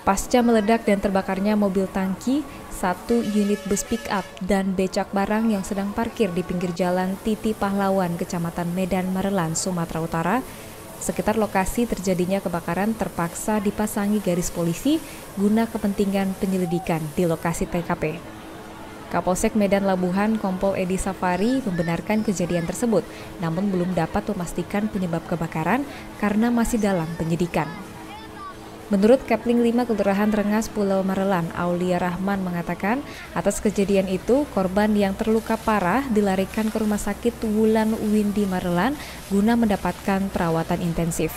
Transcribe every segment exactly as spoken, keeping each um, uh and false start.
Pasca meledak dan terbakarnya mobil tangki, satu unit bus pick-up dan becak barang yang sedang parkir di pinggir jalan Titi Pahlawan, Kecamatan Medan Marelan, Sumatera Utara, sekitar lokasi terjadinya kebakaran terpaksa dipasangi garis polisi guna kepentingan penyelidikan di lokasi T K P. Kapolsek Medan Labuhan Kompol Edi Safari membenarkan kejadian tersebut, namun belum dapat memastikan penyebab kebakaran karena masih dalam penyidikan. Menurut Kepling lima Kelurahan Rengas Pulau Marelan, Aulia Rahman mengatakan atas kejadian itu korban yang terluka parah dilarikan ke Rumah Sakit Wulan Windy Marelan guna mendapatkan perawatan intensif.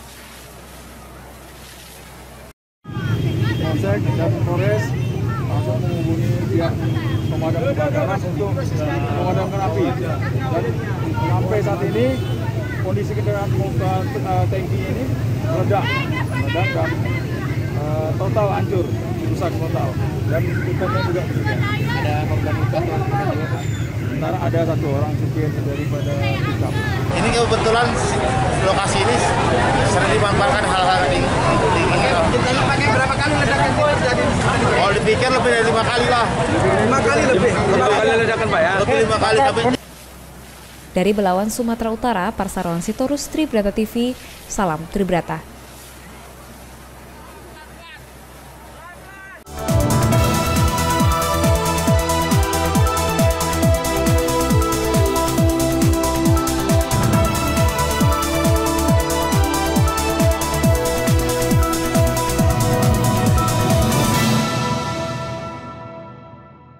Polsek dan Polres langsung menghubungi pihak pemadam kebakaran untuk memadamkan api. Dan sampai saat ini kondisi kendaraan tangki ini meledak, meledak dan uh, total hancur, rusak total. Dan tutupnya juga begitu. Ada korban luka? Sementara ada satu orang supir daripada pickup. Ini kebetulan lokasi ini sering dipaparkan hal-hal ini. Jadi pakai berapa kali ledakan itu terjadi? Kalau dipikir lebih dari lima kali lah. Lima kali lebih. Lima kali ledakan Pak ya? Lebih lima kali tapi. Dari Belawan, Sumatera Utara, Parsarawan Sitorus, Tribrata T V, salam Tribrata.